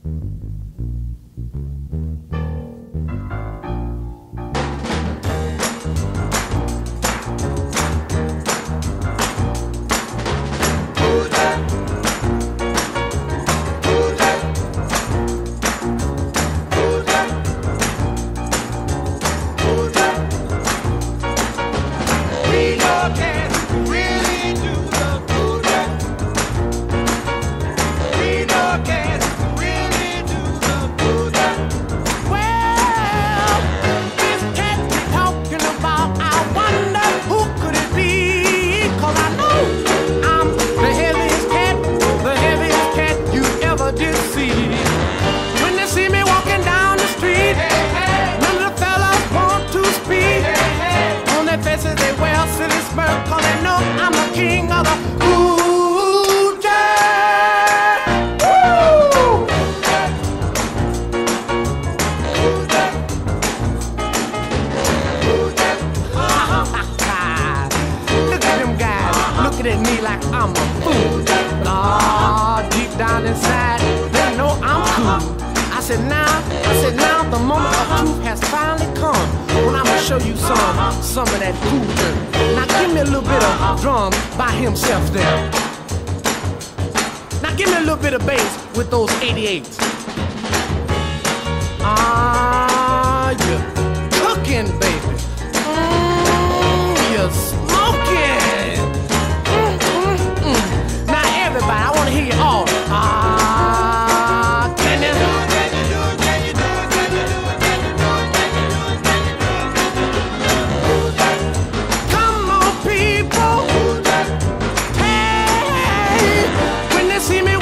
At me like I'm a fool. Ah, deep down inside, they know I'm cool. I said now the moment of truth has finally come. When I'ma show you some of that cool dirt. Now give me a little bit of drum by himself there. Now give me a little bit of bass with those 88s. Ah, you're cooking, baby. You're smoking. Everybody, I want to hear you all. Ah, can you do it? Can you do it? Can you do it? Can you do it? Can you do it? Can you do it? Can you do it? Come on, people. Hey, when they see me